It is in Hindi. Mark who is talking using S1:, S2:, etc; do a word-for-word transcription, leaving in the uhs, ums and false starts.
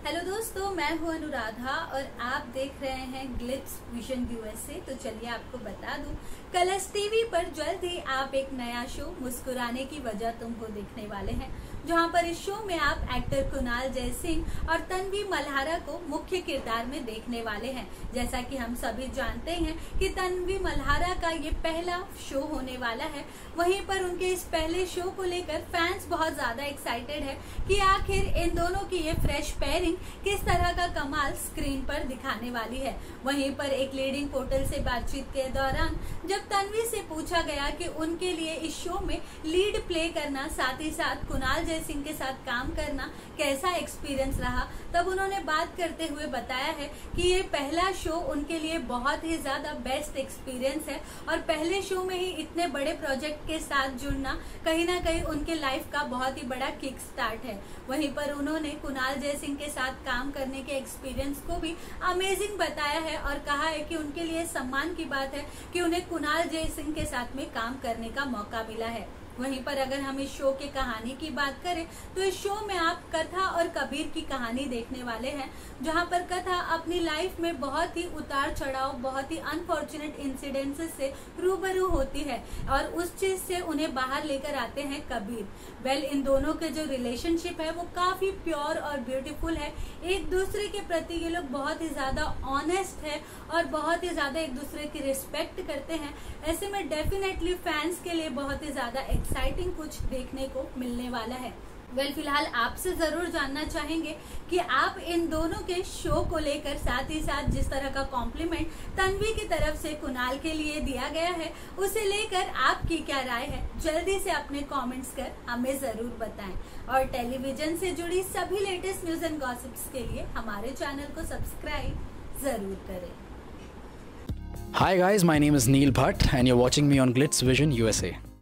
S1: हेलो दोस्तों, मैं हूं अनुराधा और आप देख रहे हैं ग्लिट्स विजन यूएसए। तो चलिए आपको बता दूं, कलर्स टीवी पर जल्द ही आप एक नया शो मुस्कुराने की वजह तुमको देखने वाले हैं, जहां पर इस शो में आप एक्टर कुणाल जय सिंह और तन्वी मल्हारा को मुख्य किरदार में देखने वाले हैं। जैसा कि हम सभी जानते हैं कि तन्वी मल्हारा का ये पहला शो होने वाला है। वहीं पर उनके इस पहले शो को लेकर फैंस बहुत ज्यादा एक्साइटेड है कि आखिर इन दोनों की ये फ्रेश पेयरिंग किस तरह का कमाल स्क्रीन पर दिखाने वाली है। वहीं पर एक लीडिंग पोर्टल से बातचीत के दौरान जब तन्वी से पूछा गया कि उनके लिए इस शो में लीड प्ले करना, साथ ही साथ कुणाल जय सिंह के साथ काम करना कैसा एक्सपीरियंस रहा, तब उन्होंने बात करते हुए बताया है कि ये पहला शो उनके लिए बहुत ही ज्यादा बेस्ट एक्सपीरियंस है और पहले शो में ही इतने बड़े प्रोजेक्ट के साथ जुड़ना कहीं ना कहीं उनके लाइफ का बहुत ही बड़ा किक स्टार्ट है। वहीं पर उन्होंने कुणाल जय सिंह के साथ काम करने के एक्सपीरियंस को भी अमेजिंग बताया है और कहा है कि उनके लिए सम्मान की बात है कि उन्हें कुणाल जय सिंह के साथ में काम करने का मौका मिला है। वहीं पर अगर हम इस शो की कहानी की बात करें तो इस शो में आप कथा और कबीर की कहानी देखने वाले हैं, जहां पर कथा अपनी लाइफ में बहुत ही उतार चढ़ाव, बहुत ही अनफॉर्चुनेट इंसिडेंसेस से रूबरू होती है और उस चीज से उन्हें बाहर लेकर आते हैं कबीर। वेल, इन दोनों के जो रिलेशनशिप है वो काफी प्योर और ब्यूटीफुल है। एक दूसरे के प्रति ये लोग बहुत ही ज्यादा ऑनेस्ट है और बहुत ही ज्यादा एक दूसरे की रिस्पेक्ट करते हैं। ऐसे में डेफिनेटली फैंस के लिए बहुत ही ज्यादा एक्साइटिंग कुछ देखने को मिलने वाला है। वेल well, फिलहाल आपसे जरूर जानना चाहेंगे कि आप इन दोनों के शो को लेकर, साथ ही साथ जिस तरह का कॉम्प्लीमेंट तन्वी की तरफ से कुणाल के लिए दिया गया है, उसे लेकर आपकी क्या राय है। जल्दी से अपने कमेंट्स कर हमें जरूर बताएं और टेलीविजन से जुड़ी सभी लेटेस्ट न्यूज एंड गॉसिप्स के लिए हमारे चैनल को सब्सक्राइब जरूर करें।
S2: Hi guys, my name is Neil Bhatt and you're watching me on Glitz Vision U S A.